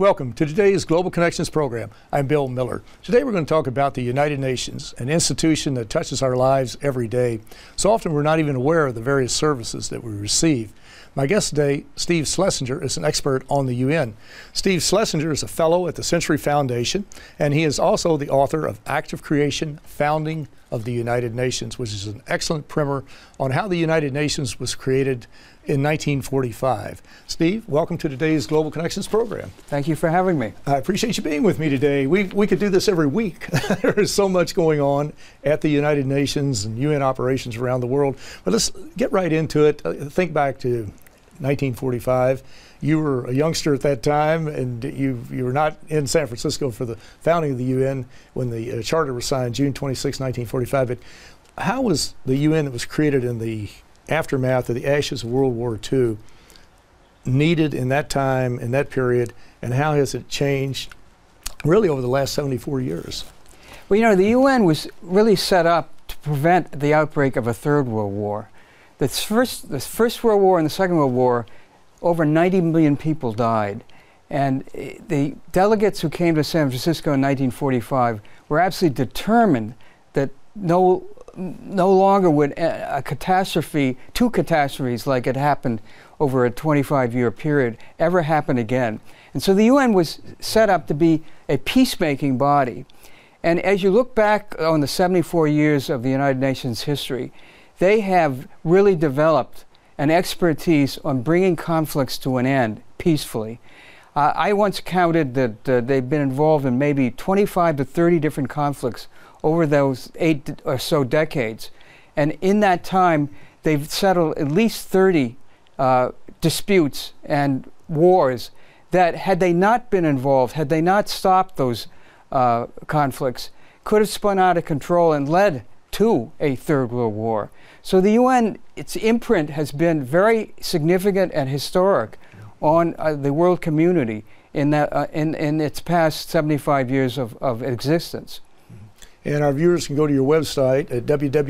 Welcome to today's Global Connections program. I'm Bill Miller. Today we're going to talk about the United Nations, an institution that touches our lives every day. So often we're not even aware of the various services that we receive. My guest today, Steve Schlesinger, is an expert on the UN. Steve Schlesinger is a fellow at the Century Foundation, and he is also the author of Act of Creation, Founding of the United Nations, which is an excellent primer on how the United Nations was created in 1945. Steve, welcome to today's Global Connections program. Thank you for having me. I appreciate you being with me today. We could do this every week. There is so much going on at the United Nations and UN operations around the world. But let's get right into it. Think back to 1945. You were a youngster at that time, and you were not in San Francisco for the founding of the UN when the charter was signed June 26, 1945. But how was the UN that was created in the aftermath of the ashes of World War II needed in that time, in that period, and how has it changed really over the last 74 years? Well, you know, the UN was really set up to prevent the outbreak of a third world war. The first World War and the Second World War, over 90 million people died. And the delegates who came to San Francisco in 1945 were absolutely determined that no longer would a catastrophe, two catastrophes like it happened over a 25-year period, ever happen again. And so the UN was set up to be a peacemaking body. And as you look back on the 74 years of the United Nations history, they have really developed an expertise on bringing conflicts to an end peacefully. I once counted that they've been involved in maybe 25 to 30 different conflicts over those 8 or so decades. And in that time, they've settled at least 30 disputes and wars that, had they not been involved, had they not stopped those conflicts, could have spun out of control and led to a third world war. So the UN, its imprint has been very significant and historic on the world community in that in its past 75 years of existence. And our viewers can go to your website at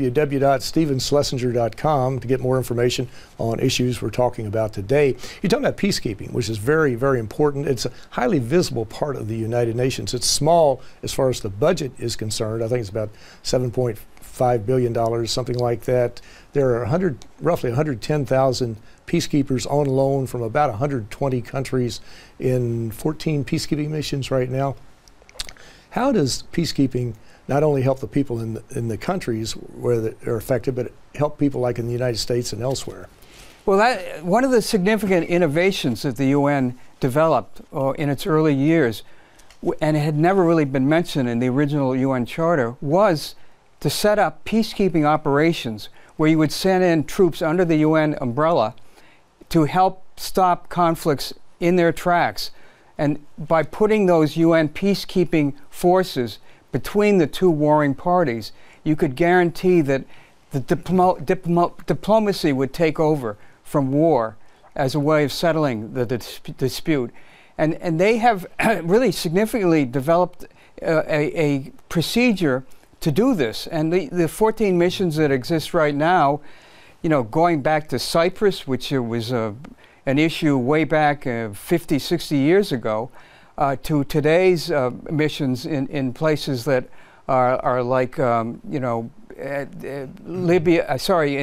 www.stephenschlesinger.com to get more information on issues we're talking about today. You're talking about peacekeeping, which is very, very important. It's a highly visible part of the United Nations. It's small as far as the budget is concerned. I think it's about $7.5 billion, something like that. There are roughly 110,000 peacekeepers on loan from about 120 countries in 14 peacekeeping missions right now. How does peacekeeping not only help the people in the countries where they're affected, but help people like in the United States and elsewhere? Well, one of the significant innovations that the UN developed in its early years, and it had never really been mentioned in the original UN Charter, was to set up peacekeeping operations where you would send in troops under the UN umbrella to help stop conflicts in their tracks. And by putting those UN peacekeeping forces between the two warring parties, you could guarantee that the diplomacy would take over from war as a way of settling the dispute. And they have really significantly developed a procedure to do this. And the 14 missions that exist right now, you know, going back to Cyprus, which was an issue way back 50, 60 years ago, to today's missions in places that are like, you know, Libya,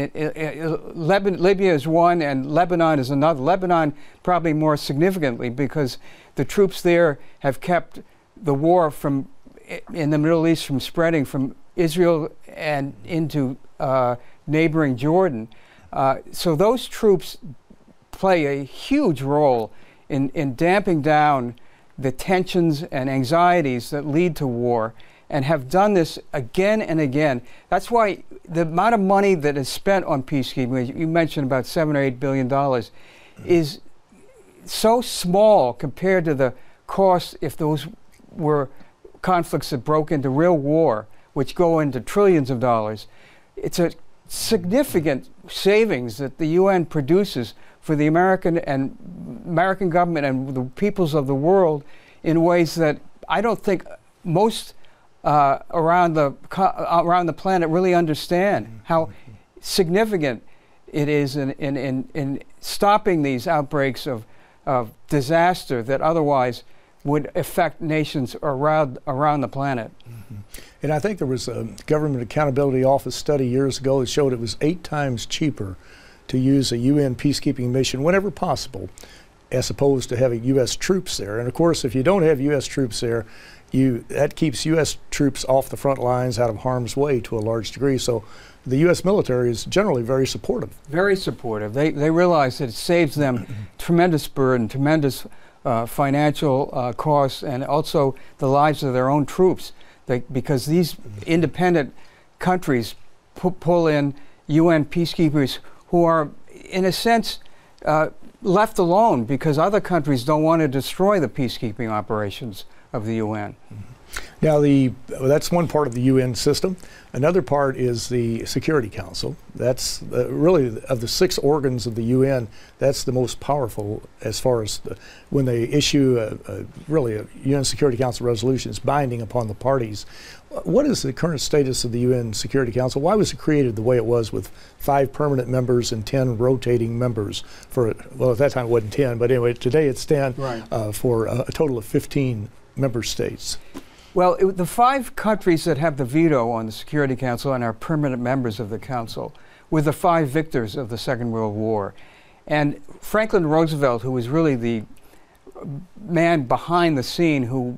Libya is one and Lebanon is another. Lebanon probably more significantly because the troops there have kept the war in the Middle East from spreading from Israel and into neighboring Jordan. So those troops play a huge role in damping down the tensions and anxieties that lead to war, and have done this again and again. That's why the amount of money that is spent on peacekeeping, you mentioned about $7 or $8 billion, is so small compared to the cost if those were conflicts that broke into real war, which go into trillions of dollars. It's a significant savings that the UN produces for the American government and the peoples of the world in ways that I don't think most around the planet really understand how significant it is in stopping these outbreaks of disaster that otherwise would affect nations around the planet. And I think there was a Government Accountability Office study years ago that showed it was 8 times cheaper to use a UN peacekeeping mission whenever possible, as opposed to having U.S. troops there. And of course, if you don't have U.S. troops there, that keeps U.S. troops off the front lines, out of harm's way to a large degree. So the U.S. military is generally very supportive. Very supportive. They realize that it saves them tremendous burden, tremendous financial costs, and also the lives of their own troops. Because these independent countries pull in UN peacekeepers who are, in a sense, left alone because other countries don't want to destroy the peacekeeping operations of the UN. Now, that's one part of the UN system. Another part is the Security Council. That's really, of the 6 organs of the UN, that's the most powerful as far as when they issue really a UN Security Council resolution. It's binding upon the parties. What is the current status of the UN Security Council? Why was it created the way it was, with 5 permanent members and 10 rotating members? Well, at that time it wasn't 10, but anyway, today it's 10, right, for a total of 15 member states. Well, the 5 countries that have the veto on the Security Council and are permanent members of the Council were the 5 victors of the Second World War. And Franklin Roosevelt, who was really the man behind the scene, who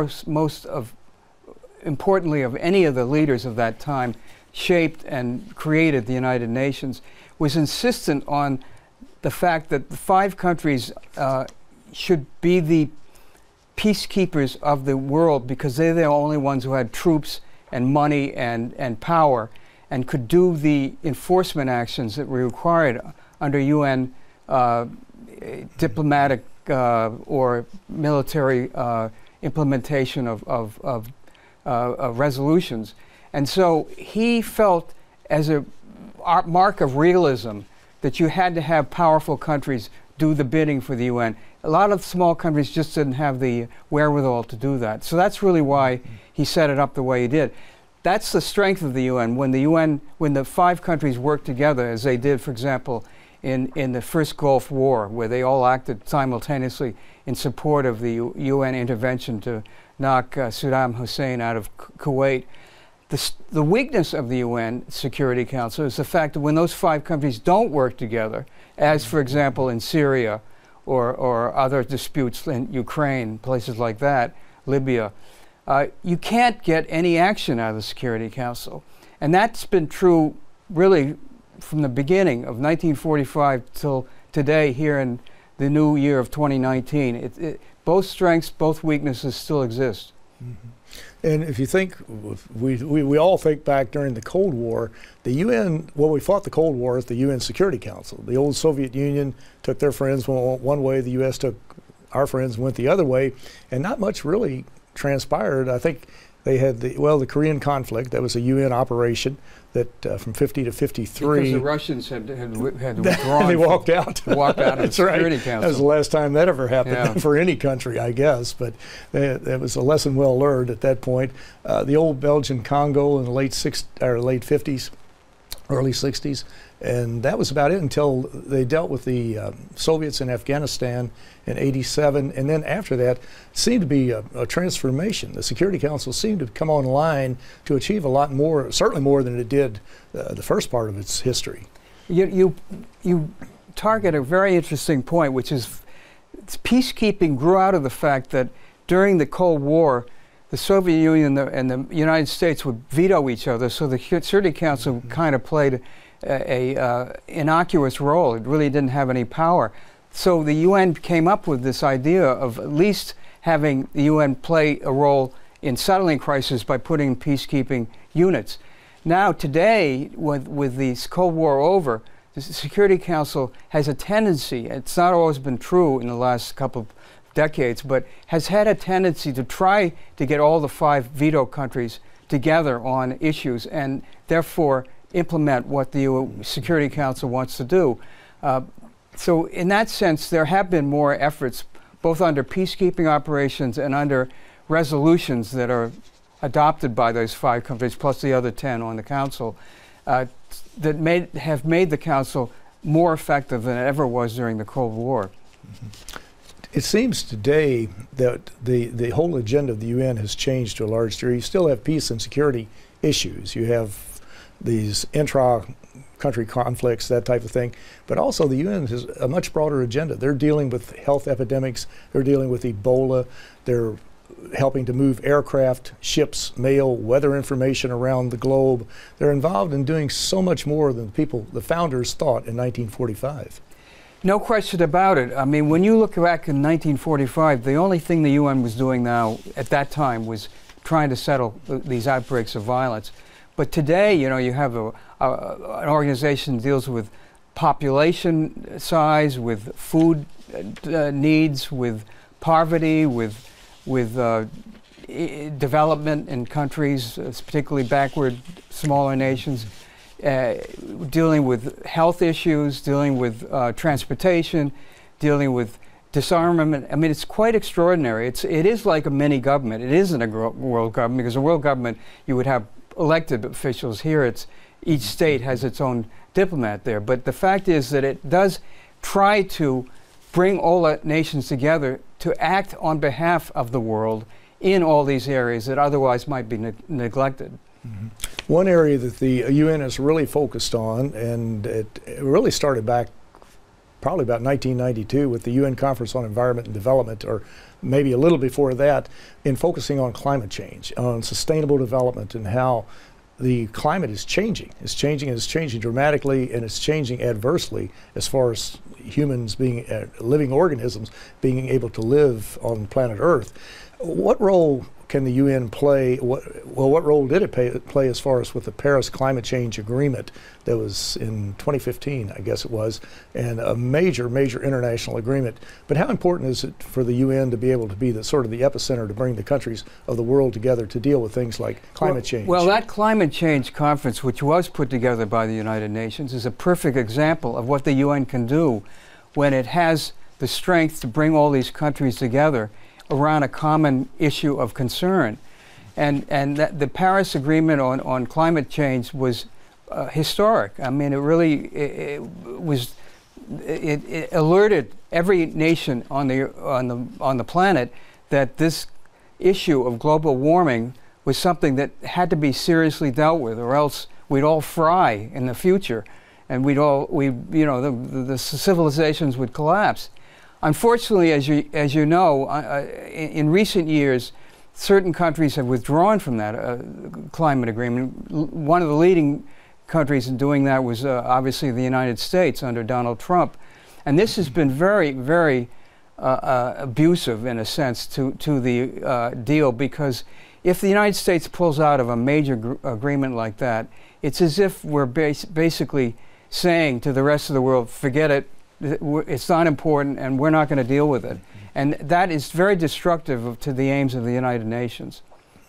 importantly of any of the leaders of that time shaped and created the United Nations, was insistent on the fact that the 5 countries should be the peacekeepers of the world, because they're the only ones who had troops and money and power and could do the enforcement actions that were required under UN diplomatic or military implementation of resolutions. And so he felt, as a mark of realism, that you had to have powerful countries do the bidding for the UN. A lot of small countries just didn't have the wherewithal to do that. So that's really why he set it up the way he did. That's the strength of the UN. When the 5 countries worked together, as they did, for example, in the first Gulf War, where they all acted simultaneously in support of the UN intervention to knock Saddam Hussein out of Kuwait. The weakness of the UN Security Council is the fact that when those 5 countries don't work together, as for example in Syria or other disputes in Ukraine, places like that, Libya, you can't get any action out of the Security Council. And that's been true really from the beginning of 1945 till today, here in the new year of 2019. Both strengths, both weaknesses still exist. Mm-hmm. And if you think, we all think back during the Cold War, the UN, well, we fought the Cold War at the UN Security Council. The old Soviet Union took their friends one way, the U.S. took our friends went the other way, and not much really transpired. I think they had the Korean conflict. That was a UN operation that from 50 to 53. Because the Russians had withdrawn. They walked out. Walked out of the Security Council. That was the last time that ever happened for any country, I guess. But that was a lesson well learned at that point. The old Belgian Congo in the late 50s, early 60s. And that was about it until they dealt with the Soviets in Afghanistan in '87. And then after that, it seemed to be a transformation. The Security Council seemed to come online to achieve a lot more, certainly more than it did the first part of its history. You target a very interesting point, which is peacekeeping grew out of the fact that during the Cold War, the Soviet Union and the United States would veto each other, so the Security Council kind of played a innocuous role. It really didn't have any power. So the UN came up with this idea of at least having the UN play a role in settling crises by putting peacekeeping units. Now today, with the Cold War over, the Security Council has a tendency, it's not always been true in the last couple of decades, but has had a tendency to try to get all the 5 veto countries together on issues and therefore implement what the Security Council wants to do. So in that sense, there have been more efforts, both under peacekeeping operations and under resolutions that are adopted by those 5 countries, plus the other 10 on the Council, that have made the Council more effective than it ever was during the Cold War. Mm-hmm. It seems today that the whole agenda of the UN has changed to a large degree. You still have peace and security issues. You have these intra-country conflicts, that type of thing. But also the UN has a much broader agenda. They're dealing with health epidemics. They're dealing with Ebola. They're helping to move aircraft, ships, mail, weather information around the globe. They're involved in doing so much more than the founders thought in 1945. No question about it. I mean, when you look back in 1945, the only thing the UN was doing now at that time was trying to settle these outbreaks of violence. But today, you know, you have an organization that deals with population size, with food needs, with poverty, with development in countries, particularly backward, smaller nations. Dealing with health issues, dealing with transportation, dealing with disarmament. I mean, it's quite extraordinary. It is like a mini government. It isn't a world government, because a world government, you would have elected officials. Here, each state has its own diplomat there. But the fact is that it does try to bring all the nations together to act on behalf of the world in all these areas that otherwise might be neglected. Mm-hmm. One area that the UN has really focused on, and it really started back probably about 1992 with the UN Conference on Environment and Development, or maybe a little before that, in focusing on climate change, on sustainable development, and how the climate is changing. It's changing, and it's changing dramatically, and it's changing adversely as far as humans being living organisms being able to live on planet Earth. What role can the UN play? What role did it play as far as with the Paris Climate Change Agreement that was in 2015, I guess it was, and a major international agreement? But how important is it for the UN to be able to be the sort of the epicenter to bring the countries of the world together to deal with things like climate change? Well, that climate change conference, which was put together by the United Nations, is a perfect example of what the UN can do when it has the strength to bring all these countries together around a common issue of concern. And the Paris Agreement on climate change was historic. I mean, it really it alerted every nation on the planet that this issue of global warming was something that had to be seriously dealt with, or else we'd all fry in the future, and the civilizations would collapse. Unfortunately, as you know, in recent years, certain countries have withdrawn from that climate agreement. One of the leading countries in doing that was obviously the United States under Donald Trump. And this has been very abusive, in a sense, to the deal, because if the United States pulls out of a major agreement like that, it's as if we're basically saying to the rest of the world, forget it, it's not important, and we're not going to deal with it. And that is very destructive to the aims of the United Nations.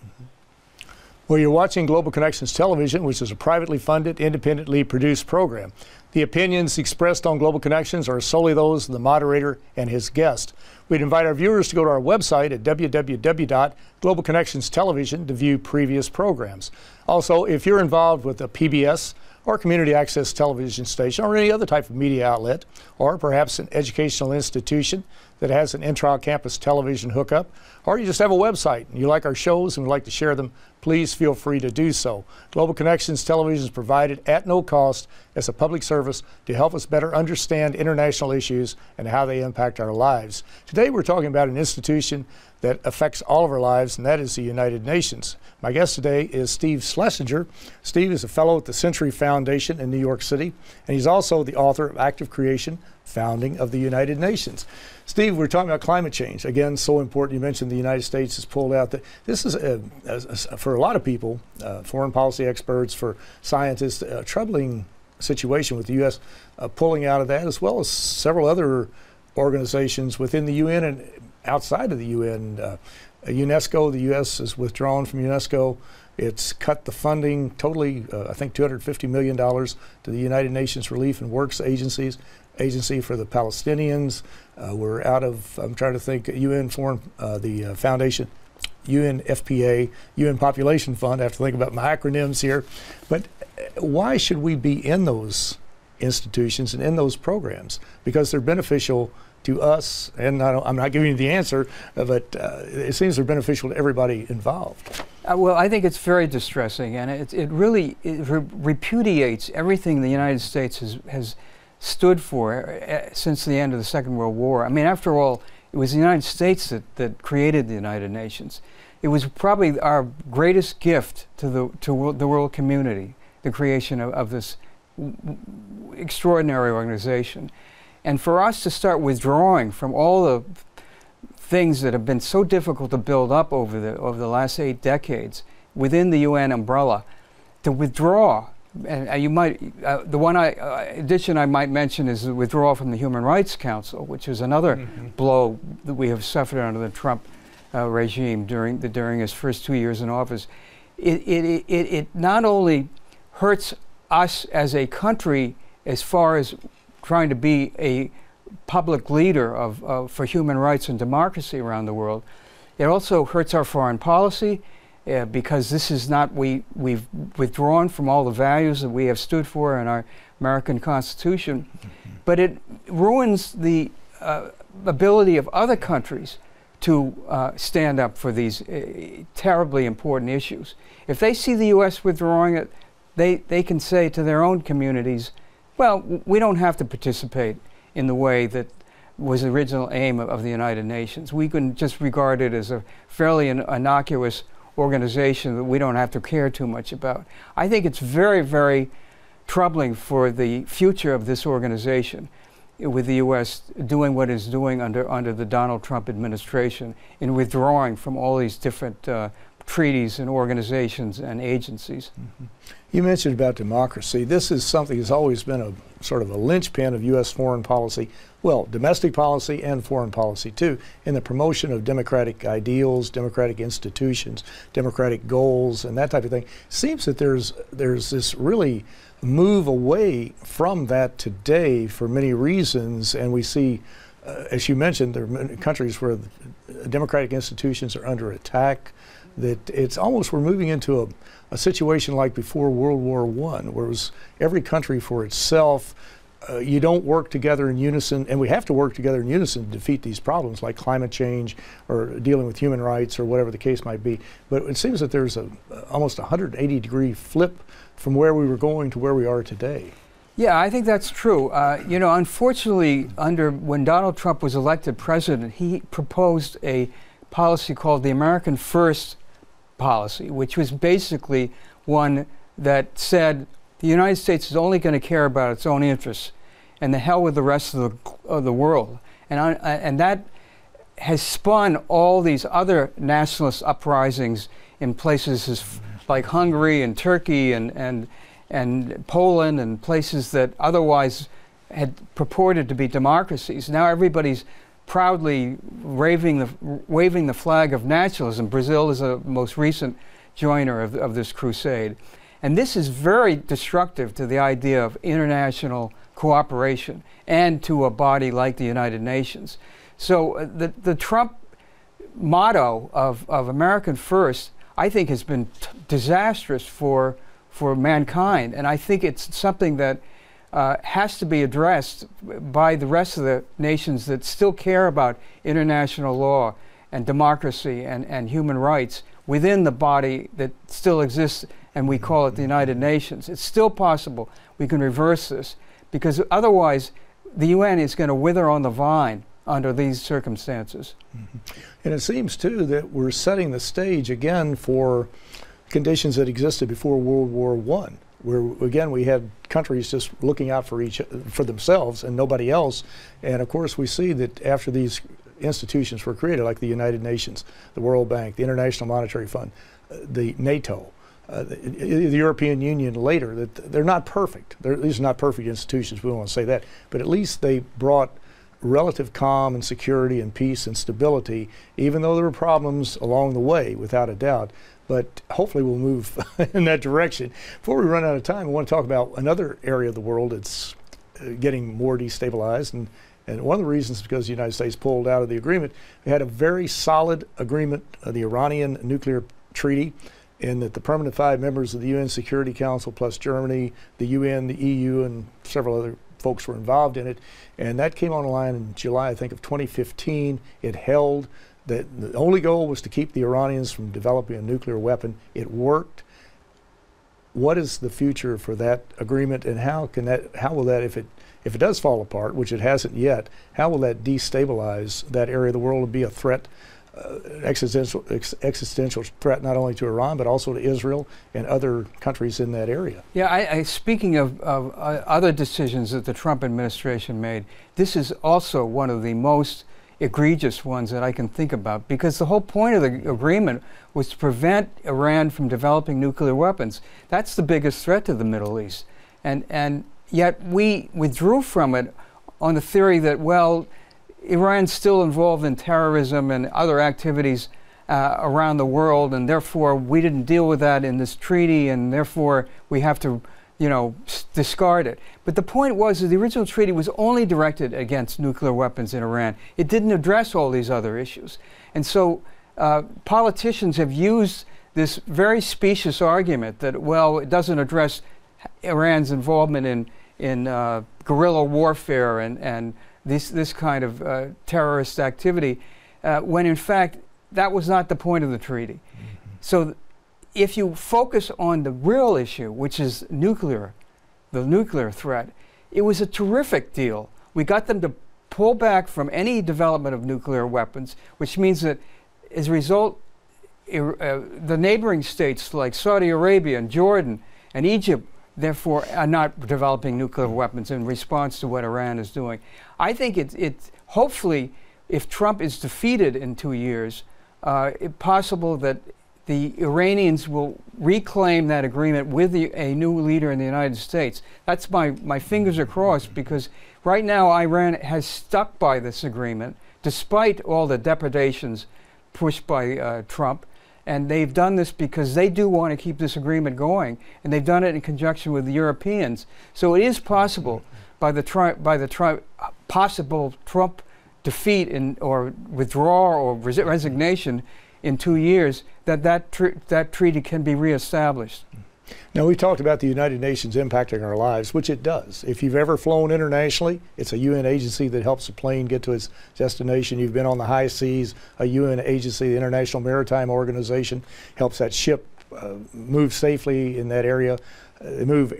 Well, you're watching Global Connections Television, which is a privately funded, independently produced program. The opinions expressed on Global Connections are solely those of the moderator and his guest. We'd invite our viewers to go to our website at www.globalconnectionstelevision to view previous programs. Also, if you're involved with a PBS or community access television station or any other type of media outlet, or perhaps an educational institution that has an intra-campus television hookup, or you just have a website and you like our shows and would like to share them, please feel free to do so. Global Connections Television is provided at no cost as a public service to help us better understand international issues and how they impact our lives. Today we're talking about an institution that affects all of our lives, and that is the United Nations. My guest today is Steve Schlesinger. Steve is a fellow at the Century Foundation in New York City, and he's also the author of Active Creation, Founding of the United Nations. Steve, we're talking about climate change. Again, so important. You mentioned the United States has pulled out. This is, for a lot of people, foreign policy experts, for scientists, a troubling situation with the U.S. Pulling out of that, as well as several other organizations within the UN and outside of the UN. UNESCO, the U.S. has withdrawn from UNESCO. It's cut the funding totally, I think $250 million to the United Nations Relief and Works Agency for the Palestinians. We're out of, I'm trying to think, the foundation, UNFPA, UN Population Fund. I have to think about my acronyms here. But why should we be in those institutions and in those programs? Because they're beneficial to us? And I'm not giving you the answer, but it seems they're beneficial to everybody involved. Well, I think it's very distressing, and it really repudiates everything the United States has stood for since the end of the Second World War. I mean, after all, it was the United States that created the United Nations. It was probably our greatest gift to the world community, the creation of this extraordinary organization. And for us to start withdrawing from all the things that have been so difficult to build up over the last 8 decades within the UN umbrella, to withdraw, and you might, the one addition I might mention is the withdrawal from the Human Rights Council, which is another blow that we have suffered under the Trump regime during his first 2 years in office. It not only hurts us as a country as far as trying to be a public leader for human rights and democracy around the world, it also hurts our foreign policy because this is not, we've withdrawn from all the values that we have stood for in our American Constitution, but it ruins the ability of other countries to stand up for these terribly important issues. If they see the U.S. withdrawing it, they can say to their own communities, well, we don't have to participate in the way that was the original aim of the United Nations. We can just regard it as a fairly innocuous organization that we don't have to care too much about. I think it's very, very troubling for the future of this organization, with the U.S. doing what it's doing under the Donald Trump administration in withdrawing from all these different treaties and organizations and agencies. You mentioned about democracy. This is something that's always been a sort of a linchpin of U.S. foreign policy, well, domestic policy and foreign policy too, in the promotion of democratic ideals, democratic institutions, democratic goals, and that type of thing. It seems that there's this really move away from that today for many reasons, and we see, as you mentioned, there are many countries where the democratic institutions are under attack, that it's almost, we're moving into a situation like before World War I, where it was every country for itself. You don't work together in unison, and we have to work together in unison to defeat these problems like climate change or dealing with human rights or whatever the case might be. But it seems that there's almost a 180-degree flip from where we were going to where we are today. Yeah, I think that's true. You know, unfortunately, when Donald Trump was elected president, he proposed a policy called the American First policy, which was basically one that said the United States is only going to care about its own interests, and the hell with the rest of the world. And that has spun all these other nationalist uprisings in places like Hungary and Turkey and Poland and places that otherwise had purported to be democracies. Now everybody's proudly waving the flag of nationalism. Brazil is the most recent joiner of this crusade. And this is very destructive to the idea of international cooperation and to a body like the United Nations. So the Trump motto of American First, I think, has been disastrous for mankind. And I think it's something that has to be addressed by the rest of the nations that still care about international law and democracy and human rights within the body that still exists, and we call it the United Nations. It's still possible we can reverse this, because otherwise the UN is going to wither on the vine under these circumstances. And it seems too that we're setting the stage again for conditions that existed before World War I, where again we had countries just looking out for themselves and nobody else. And of course we see that after these institutions were created, like the United Nations, the World Bank, the International Monetary Fund, the NATO, the European Union later, that they're not perfect. These are not perfect institutions, we don't want to say that, but at least they brought relative calm and security and peace and stability, even though there were problems along the way, without a doubt. But hopefully we'll move in that direction. Before we run out of time, I want to talk about another area of the world that's getting more destabilized. And one of the reasons is because the United States pulled out of the agreement. We had a very solid agreement, the Iranian nuclear treaty, in that the permanent 5 members of the UN Security Council, plus Germany, the UN, the EU, and several other folks were involved in it, and that came online in July, I think, of 2015. It held that the only goal was to keep the Iranians from developing a nuclear weapon. It worked. What is the future for that agreement, and how will that, if it does fall apart, which it hasn't yet, how will that destabilize that area of the world and be a threat, existential threat not only to Iran but also to Israel and other countries in that area? Yeah, speaking of other decisions that the Trump administration made, this is also one of the most egregious ones that I can think about, because the whole point of the agreement was to prevent Iran from developing nuclear weapons. That's the biggest threat to the Middle East. And yet we withdrew from it on the theory that, well, Iran's still involved in terrorism and other activities around the world, and therefore we didn't deal with that in this treaty, and therefore we have to, discard it. But the point was that the original treaty was only directed against nuclear weapons in Iran. It didn't address all these other issues. And so politicians have used this very specious argument that, well, it doesn't address Iran's involvement in guerrilla warfare and this kind of terrorist activity, when in fact that was not the point of the treaty. Mm-hmm. So if you focus on the real issue, which is the nuclear threat, it was a terrific deal. We got them to pull back from any development of nuclear weapons, which means that as a result, the neighboring states like Saudi Arabia and Jordan and Egypt, therefore, are not developing nuclear weapons in response to what Iran is doing. I think it's hopefully, if Trump is defeated in 2 years, it's possible that the Iranians will reclaim that agreement with a new leader in the United States. That's my fingers are crossed, because right now Iran has stuck by this agreement despite all the depredations pushed by Trump. And they've done this because they do want to keep this agreement going, and they've done it in conjunction with the Europeans. So it is possible, by the possible Trump defeat or withdrawal or resignation in 2 years, that treaty can be reestablished. Now, we talked about the United Nations impacting our lives, which it does. If you've ever flown internationally, it's a UN agency that helps a plane get to its destination. You've been on the high seas, a UN agency, the International Maritime Organization, helps that ship move safely in that area, move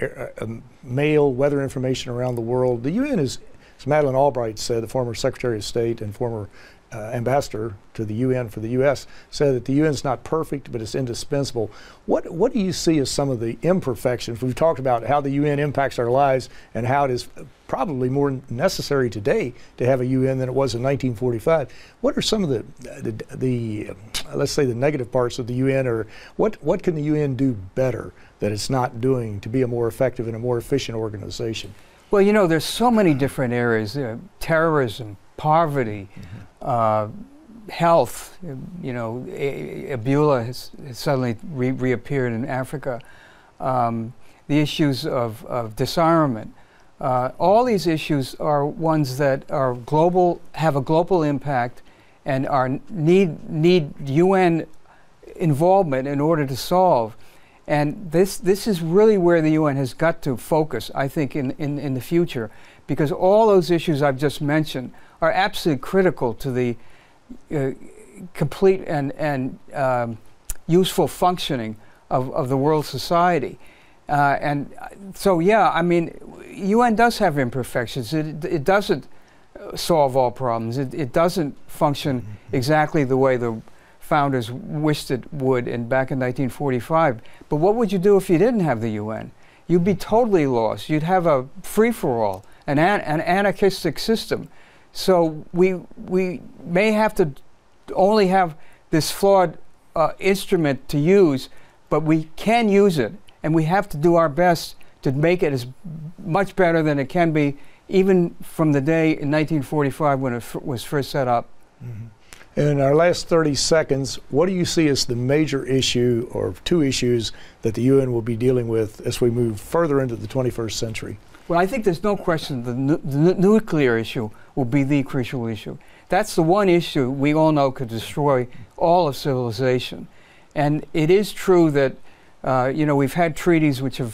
mail, weather information around the world. The UN is, as Madeleine Albright said, the former Secretary of State and former ambassador to the UN for the U.S., said that the UN is not perfect, but it's indispensable. What do you see as some of the imperfections? We've talked about how the UN impacts our lives and how it is probably more necessary today to have a UN than it was in 1945. What are some of the let's say the negative parts of the UN, or what can the UN do better that it's not doing to be a more effective and a more efficient organization? Well, there's so many different areas: terrorism, poverty, health. Ebola has suddenly reappeared in Africa. The issues of disarmament. All these issues are ones that are global, have a global impact, and need UN involvement in order to solve. And this is really where the UN has got to focus, I think, in the future, because all those issues I've just mentioned are absolutely critical to the complete and useful functioning of the world society. And so, yeah, I mean, UN does have imperfections. It doesn't solve all problems. It doesn't function exactly the way the founders wished it would back in 1945. But what would you do if you didn't have the UN? You'd be totally lost. You'd have a free-for-all, an anarchistic system. So we may have to only have this flawed instrument to use, but we can use it, and we have to do our best to make it as much better than it can be, even from the day in 1945 when it was first set up. Mm-hmm. In our last 30 seconds, what do you see as the major issue or two issues that the UN will be dealing with as we move further into the 21st century? Well, I think there's no question the nuclear issue will be the crucial issue. That's the one issue we all know could destroy all of civilization. And it is true that, we've had treaties which have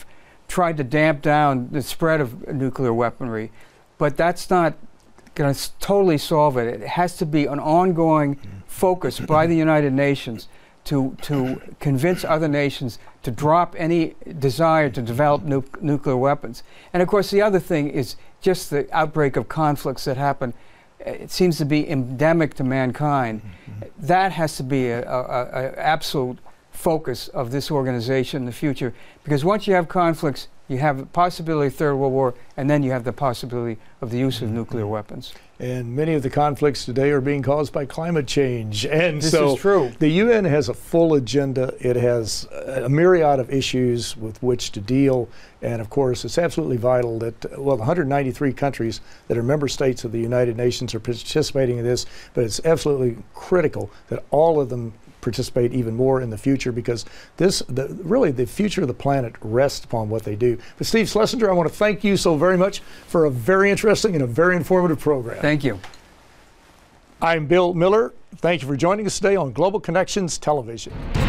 tried to damp down the spread of nuclear weaponry, but that's not going to totally solve it. It has to be an ongoing focus by the United Nations to convince other nations to drop any desire to develop nuclear weapons. And of course, the other thing is just the outbreak of conflicts that happen. It seems to be endemic to mankind. That has to be an absolute focus of this organization in the future, because once you have conflicts, you have the possibility of Third World War, and then you have the possibility of the use of nuclear weapons. And many of the conflicts today are being caused by climate change. And this so is true. The UN has a full agenda. It has a myriad of issues with which to deal. And of course, it's absolutely vital that, well, 193 countries that are member states of the United Nations are participating in this, but it's absolutely critical that all of them participate even more in the future, because really the future of the planet rests upon what they do. But Steve Schlesinger, I want to thank you so very much for a very interesting and a very informative program. Thank you. I'm Bill Miller. Thank you for joining us today on Global Connections Television.